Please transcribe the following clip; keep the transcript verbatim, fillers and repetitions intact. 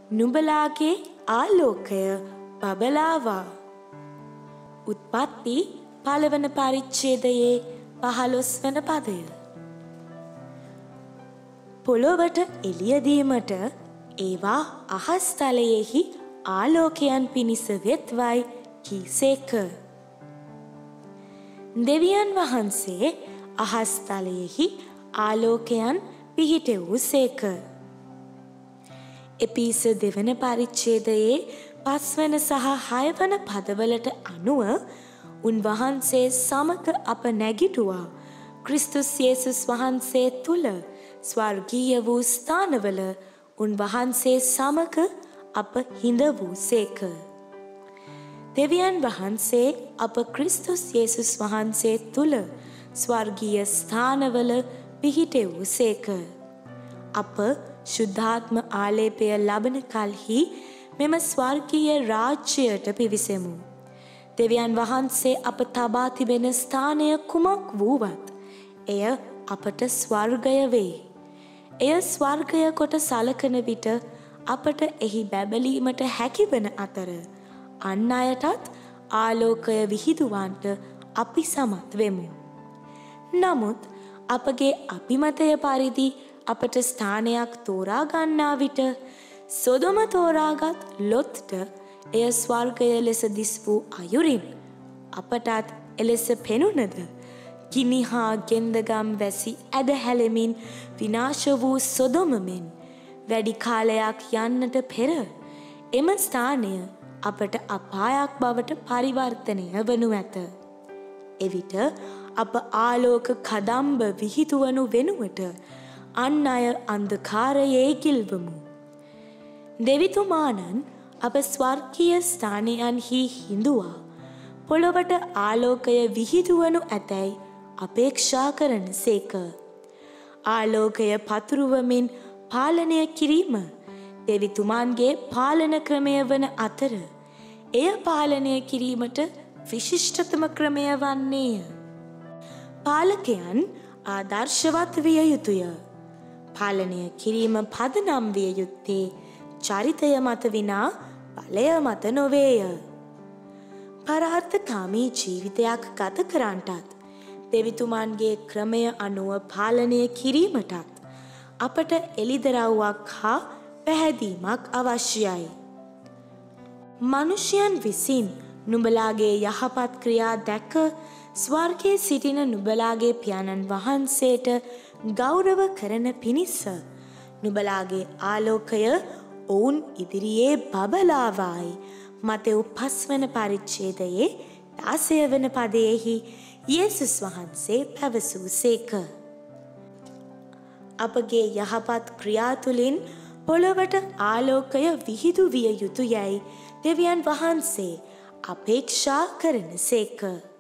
නුඹලාගේ ආලෝකය බබලාවා. උත්පත්ති පළවන පරිච්ඡේදයේ පහළොස් වන පදය. පොළොවට එළිය දීමට ඒවා අහස් තලයෙහි ආලෝකයන් පිණිස වෙත්වයි කීසේක. දෙවියන් වහන්සේ අහස් තලයෙහි ආලෝකයන් පිහිටවූසේක. එපීස දෙවන පරිච්ඡේදයේ පස්වන සහ හයවන පදවලට අනුව උන්වහන්සේ සමග අප නැගිටුවා ක්‍රිස්තුස් යේසුස් වහන්සේ තුල ස්වර්ගීය වූ ස්ථානවල උන්වහන්සේ සමග අප හිඳ වූසේක. දෙවියන් වහන්සේ අප ක්‍රිස්තුස් යේසුස් වහන්සේ තුල ස්වර්ගීය ස්ථානවල පිහිටවූසේක. අප ශුද්ධාත්ම ආලේපය ලබන කල්හි මෙම ස්වර්ගීය රාජ්‍යයට පිවිසෙමු. දෙවියන් වහන්සේ අප තබා තිබෙන ස්ථානය කුමක් වූවත් එය අපට ස්වර්ගය වේ. එය ස්වර්ගය කොට සලකන විට අපට එහි බැබලීමට හැකිවන අතර අන් අයටත් ආලෝකය විහිදුවන්ට අපි සමත් වෙමු. නමුත් අපගේ අභිමතය පරිදි අපට ස්ථානයක් තෝරා ගන්නා විට සොදොම තෝරාගත් ලොත්ට එය ස්වර්ගය ලෙස දිස් වූ අයුරින් අපටත් එලෙස පෙනුනද ගිනි හා ගෙන්දගම් වැසි ඇද හැලෙමින් විනාශ වූ සොදොම මෙන් වැඩි කාලයක් යන්නට පෙර එම ස්ථානය අපට අපායක් බවට පරිවර්තනය වනු ඇත. එවිට අප ආලෝක කදම්බ විහිදුවනු වෙනුවට අන් අය අන්ධකාරයේ ගිල්වමු. දෙවිතුමාණන් අප ස්වර්ගීය ස්ථානයන්හි හිඳුවා පොළොවට ආලෝකය විහිදුවනු ඇතැයි අපේක්ෂා කරන සේක. ආලෝකය පතුරුවමින් පාලනය කිරීම දෙවිතුමාන්ගේ පාලන ක්‍රමය වන අතර එය පාලනය කිරීමට විශිෂ්ටතම ක්‍රමය වන්නේය. පාලකයන් ආදර්ශවත් විය යුතුය. පාලනය කිරීම පදනම් විය යුත්තේ චරිතය මත විනා බලය මත නොවේය. පරාර්ථකාමී ජීවිතයක් ගත කරන්නටත් දෙවිතුමන්ගේ ක්‍රමය අනුව පාලනය කිරීමටත් අපට එළිදරව්වක් හා පැහැදීමක් අවශ්‍යයි. මනුෂ්‍යයන් විසින් නුඹලාගේ යහපත් ක්‍රියා දැක ස්වර්ගයේ සිටින නුඹලාගේ පියාණන් වහන්සේට ගෞරව කරන පිණිස නුඹලාගේ ආලෝකය ඔවුන් ඉදිරියේ බබලාවායි මතෙව් පස්වන පරිච්ඡේදයේ දාසය වන පදයෙහි යේසුස් වහන්සේ පැවසූසේක. අපගේ යහපත් ක්‍රියා තුළින් පොළොවට ආලෝකය විහිදු විය යුතුයයි දෙවියන් වහන්සේ අපේක්ෂා කරන සේක.